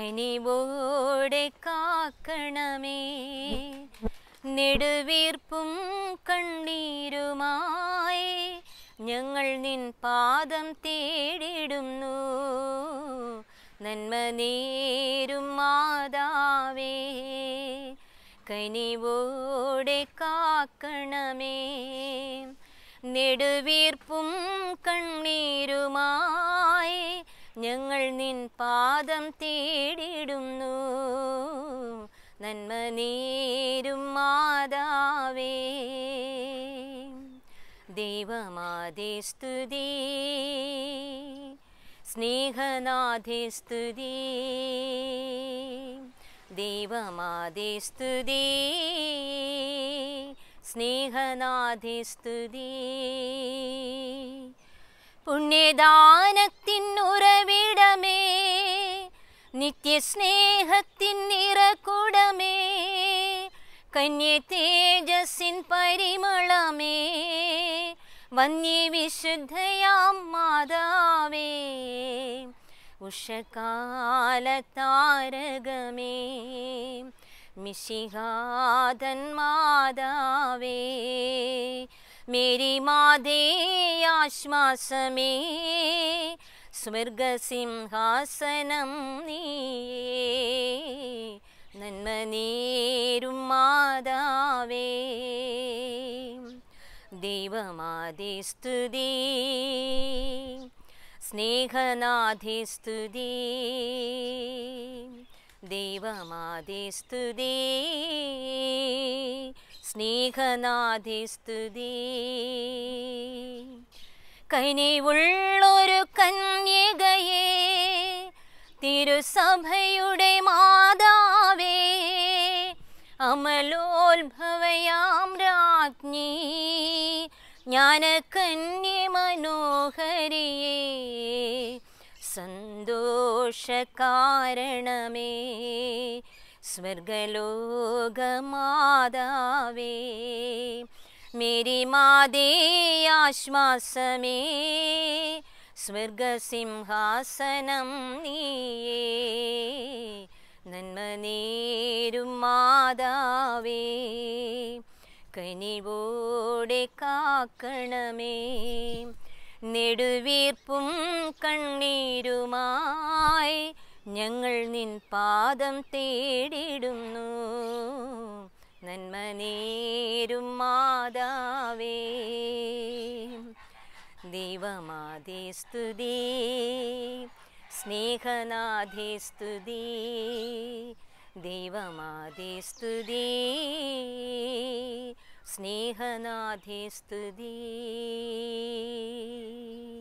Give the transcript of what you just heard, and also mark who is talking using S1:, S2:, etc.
S1: കനിവോടെ കാക്കണമേ നെടുവീർപ്പും കണ്ണീരുമായി ഞങ്ങൾ നിൻ പാദം തേടിടുന്നു നന്മ നേരും മാതാവേ കനിവോടെ കാക്കണമേ നെടുവീർപ്പും കണ്ണീരുമായി ഞങ്ങൾ നിൻ പാദം തേടിടുന്നു നന്മ നേരും മാതാവേ ദൈവമാതേ സ്തുതി സ്നേഹനാഥേ സ്തുതി ദൈവമാതേ സ്തുതി സ്നേഹനാഥേ സ്തുതി പുണ്യദാനത്തിൻ ഉറവിടമേ നിത്യസ്നേഹത്തിൻ നിറകുടമേ കന്യ തേജസ്സിൻ പരിമളമേ വന്യവിശുദ്ധയാം മാതാവേ ഉഷകാല താരകമേ മിശിഹാതൻ മാതാവേ മേരി മാതേ ആശ്വാസമേ സ്വർഗസിംഹാസനം നീയേ നന്മ നേരും മാതാവേ ദൈവമാതേ സ്തുതി സ്നേഹനാഥേ സ്തുതി ദൈവമാതേ സ്തുതി സ്നേഹനാഥേ സ്തുതി കനിവുള്ളൊരു കന്യകയെ തിരുസഭയുടെ മാതാവേ അമലോത്ഭവയാം രാജ്ഞി ജ്ഞാനകന്യ മനോഹരിയേ സന്തോഷകാരണമേ സ്വർഗലോകമാതാവേ മേരി മാതേ ആശ്വാസമേ സ്വർഗസിംഹാസനം നീയേ നന്മ നേരും മാതാവേ കനിവോടെ കാക്കണമേ നെടുവീർപ്പും കണ്ണീരുമായി ഞങ്ങൾ നിൻ പാദം തേടിടുന്നു നന്മ നേരും മാതാവേ ദൈവമാതേ സ്തുതി സ്നേഹനാഥേ സ്തുതി ദൈവമാതേ സ്തുതി സ്നേഹനാഥേ സ്തുതി